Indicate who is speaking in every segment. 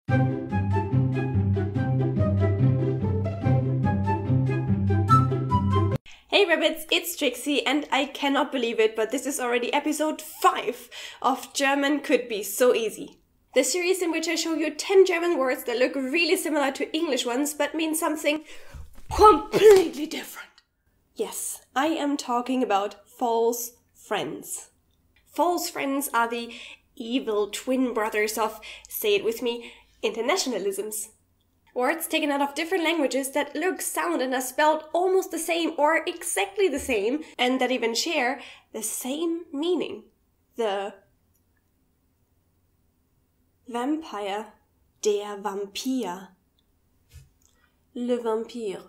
Speaker 1: Hey Rabbits, it's Trixie and I cannot believe it, but this is already episode 5 of German Could Be So Easy. The series in which I show you 10 German words that look really similar to English ones but mean something completely different. Yes, I am talking about false friends. False friends are the evil twin brothers of, say it with me, internationalisms. Words taken out of different languages that look, sound and are spelled almost the same or exactly the same and that even share the same meaning. The Vampire, der Vampir, le Vampire,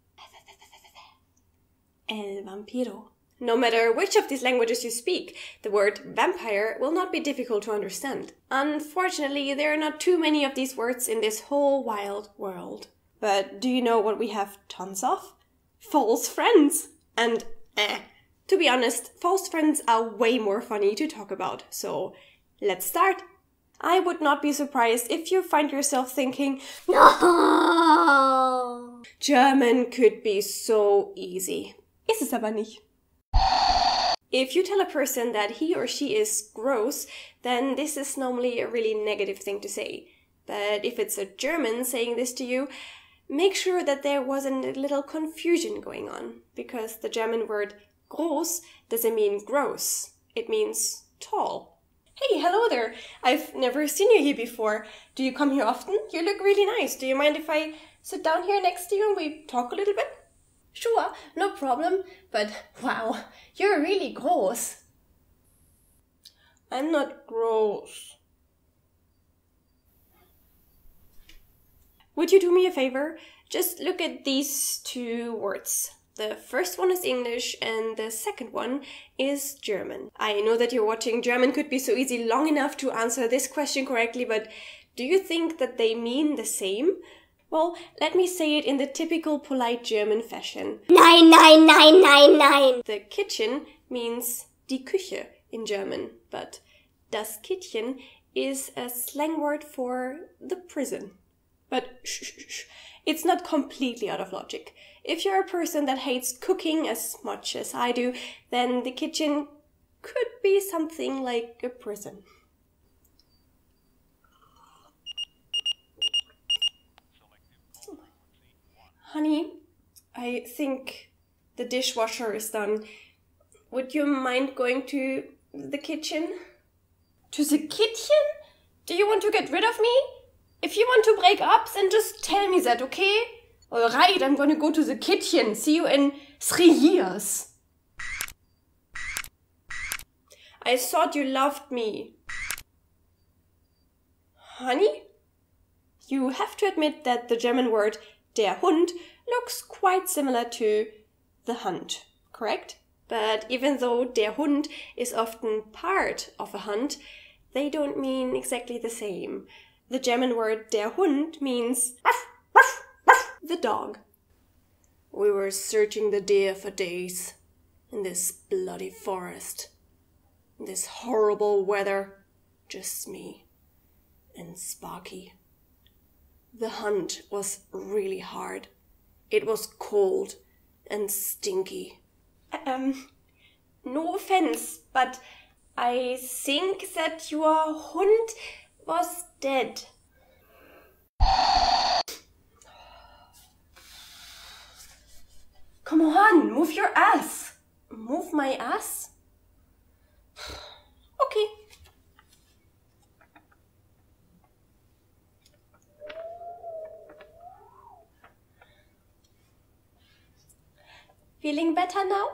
Speaker 1: el Vampiro. No matter which of these languages you speak, the word vampire will not be difficult to understand. Unfortunately, there are not too many of these words in this whole wild world. But do you know what we have tons of? False friends! And to be honest, false friends are way more funny to talk about, so let's start! I would not be surprised if you find yourself thinking, no! German could be so easy. Ist es aber nicht. If you tell a person that he or she is gross, then this is normally a really negative thing to say. But if it's a German saying this to you, make sure that there wasn't a little confusion going on, because the German word groß doesn't mean gross, it means tall. Hey, hello there! I've never seen you here before. Do you come here often? You look really nice. Do you mind if I sit down here next to you and we talk a little bit? Sure, no problem, but wow, you're really gross. I'm not gross. Would you do me a favor? Just look at these two words. The first one is English and the second one is German. I know that you're watching German Could Be So Easy long enough to answer this question correctly, but do you think that they mean the same? Well, let me say it in the typical polite German fashion. Nein, nein, nein, nein, nein. The kitchen means die Küche in German, but das Kittchen is a slang word for the prison. But shh, it's not completely out of logic. If you're a person that hates cooking as much as I do, then the kitchen could be something like a prison. Honey, I think the dishwasher is done. Would you mind going to the kitchen? To the kitchen? Do you want to get rid of me? If you want to break up, then just tell me that, okay? Alright, I'm gonna go to the kitchen. See you in 3 years. I thought you loved me. Honey? You have to admit that the German word der Hund looks quite similar to the hunt, correct? But even though der Hund is often part of a hunt, they don't mean exactly the same. The German word der Hund means the dog. We were searching the deer for days in this bloody forest, in this horrible weather, just me and Sparky. The hunt was really hard. It was cold and stinky. No offense, but I think that your Hund was dead. Come on, move your ass. Move my ass? Okay. Feeling better now?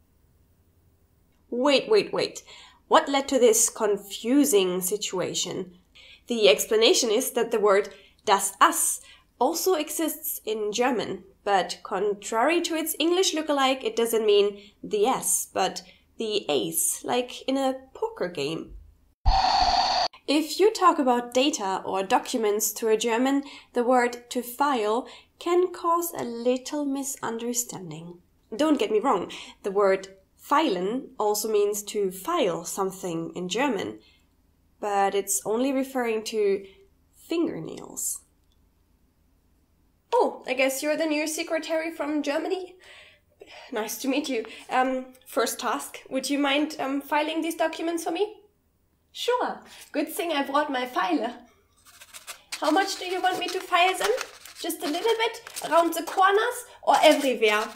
Speaker 1: Wait. What led to this confusing situation? The explanation is that the word das Ass also exists in German, but contrary to its English lookalike, it doesn't mean the ass, but the ace, like in a poker game. If you talk about data or documents to a German, the word to file can cause a little misunderstanding. Don't get me wrong, the word filen also means to file something in German, but it's only referring to fingernails. Oh, I guess you're the new secretary from Germany? Nice to meet you. First task, would you mind filing these documents for me? Sure. Good thing I brought my filer. How much do you want me to file them? Just a little bit? Around the corners or everywhere?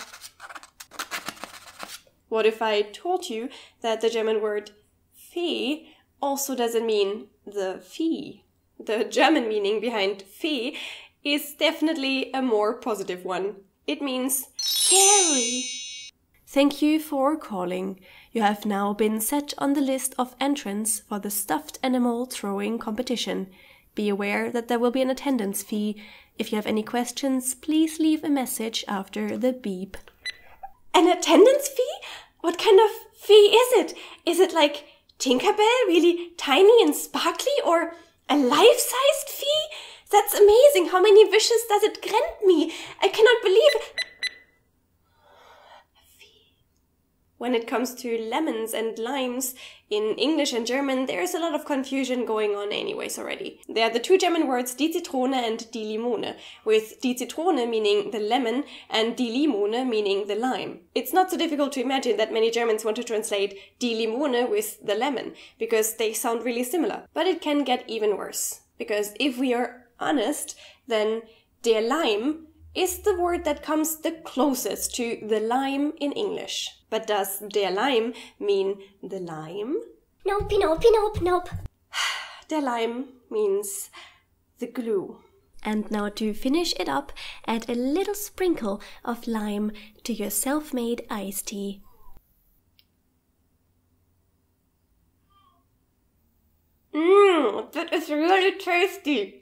Speaker 1: What if I told you that the German word Fee also doesn't mean the fee? The German meaning behind Fee is definitely a more positive one. It means fairy. Thank you for calling. You have now been set on the list of entrants for the stuffed animal throwing competition. Be aware that there will be an attendance fee. If you have any questions, please leave a message after the beep. An attendance fee? What kind of fee is it? Is it like Tinkerbell, really tiny and sparkly, or a life-sized fee? That's amazing. How many wishes does it grant me? I cannot believe it. When it comes to lemons and limes, in English and German, there's a lot of confusion going on anyways already. There are the two German words die Zitrone and die Limone, with die Zitrone meaning the lemon and die Limone meaning the lime. It's not so difficult to imagine that many Germans want to translate die Limone with the lemon, because they sound really similar. But it can get even worse, because if we are honest, then der Leim is the word that comes the closest to the lime in English. But does der Leim mean the lime?
Speaker 2: Nope, nope, nope, nope.
Speaker 1: Der Leim means the glue. And now to finish it up, add a little sprinkle of lime to your self-made iced tea. That is really tasty.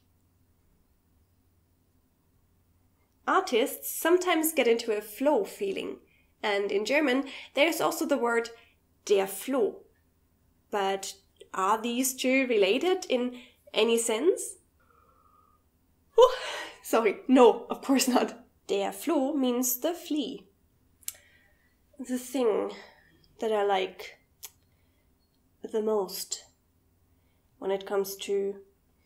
Speaker 1: Artists sometimes get into a flow feeling, and in German there's also the word der Floh. But are these two related in any sense? Oh, sorry, no, of course not. Der Floh means the flea. The thing that I like the most when it comes to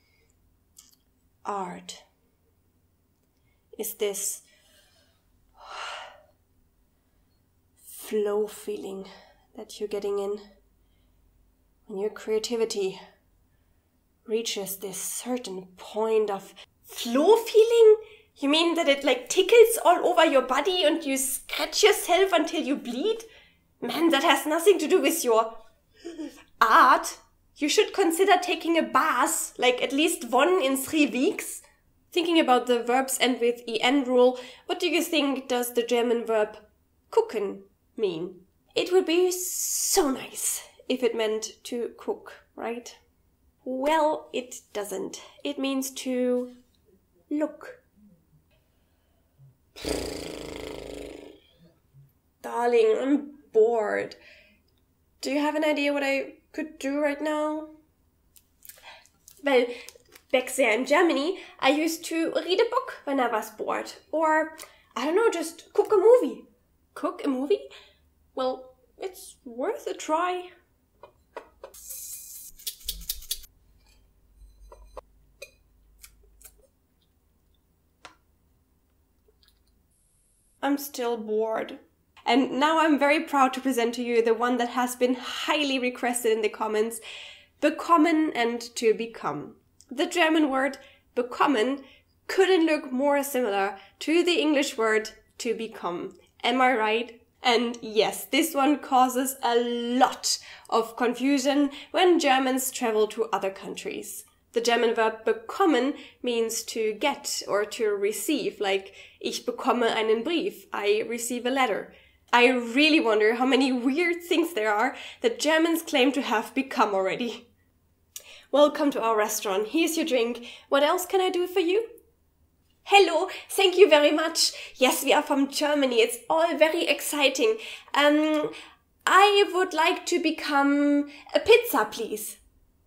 Speaker 1: art is this flow feeling that you're getting in when your creativity reaches this certain point of flow feeling. You mean that it like tickles all over your body and you scratch yourself until you bleed? Man, that has nothing to do with your art. You should consider taking a bath, like at least 1 in 3 weeks. Thinking about the verbs end with en rule, what do you think does the German verb gucken mean? It would be so nice if it meant to cook, right? Well, it doesn't. It means to look. Darling, I'm bored. Do you have an idea what I could do right now? Well, back there in Germany, I used to read a book when I was bored. Or, I don't know, just cook a movie. Cook a movie? Well, it's worth a try. I'm still bored. And now I'm very proud to present to you the one that has been highly requested in the comments, bekommen and to become. The German word bekommen couldn't look more similar to the English word to become. Am I right? And yes, this one causes a lot of confusion when Germans travel to other countries. The German verb bekommen means to get or to receive, like ich bekomme einen Brief, I receive a letter. I really wonder how many weird things there are that Germans claim to have become already. Welcome to our restaurant. Here's your drink. What else can I do for you? Hello, thank you very much. Yes, we are from Germany. It's all very exciting. I would like to become a pizza, please.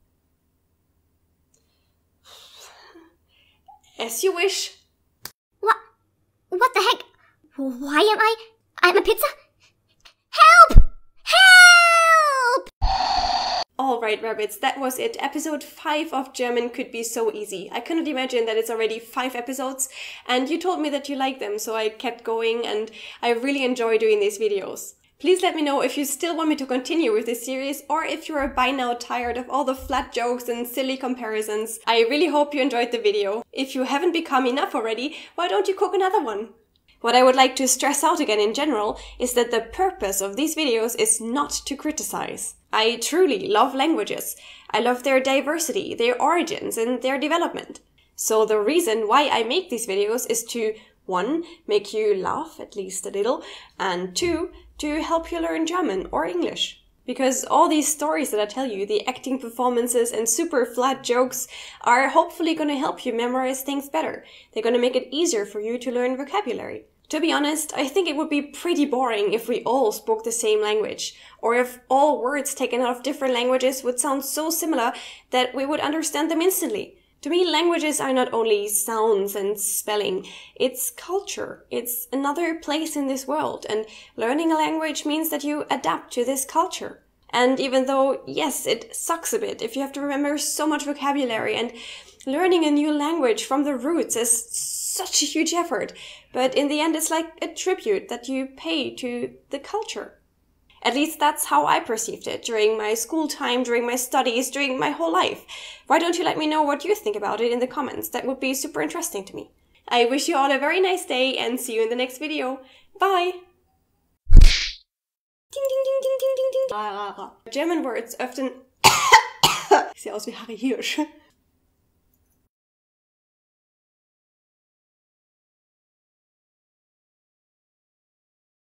Speaker 1: As you wish.
Speaker 2: What the heck? Why am I'm a pizza? Help! Help!
Speaker 1: Alright, rabbits, that was it. Episode 5 of German could be so easy. I couldn't imagine that it's already 5 episodes, and you told me that you like them, so I kept going, and I really enjoy doing these videos. Please let me know if you still want me to continue with this series, or if you are by now tired of all the flat jokes and silly comparisons. I really hope you enjoyed the video. If you haven't become enough already, why don't you cook another one? What I would like to stress out again in general is that the purpose of these videos is not to criticize. I truly love languages. I love their diversity, their origins, and their development. So the reason why I make these videos is to 1. Make you laugh, at least a little, and 2. To help you learn German or English. Because all these stories that I tell you, the acting performances and super flat jokes, are hopefully going to help you memorize things better. They're going to make it easier for you to learn vocabulary. To be honest, I think it would be pretty boring if we all spoke the same language, or if all words taken out of different languages would sound so similar that we would understand them instantly. To me, languages are not only sounds and spelling, it's culture. It's another place in this world, and learning a language means that you adapt to this culture. And even though, yes, it sucks a bit if you have to remember so much vocabulary, and learning a new language from the roots is such a huge effort, but in the end it's like a tribute that you pay to the culture. At least that's how I perceived it during my school time, during my studies, during my whole life. Why don't you let me know what you think about it in the comments? That would be super interesting to me. I wish you all a very nice day and see you in the next video. Bye! Ding, ding, ding, ding, ding, ding, ding. German words often... Ich sehe aus wie Harry Hirsch.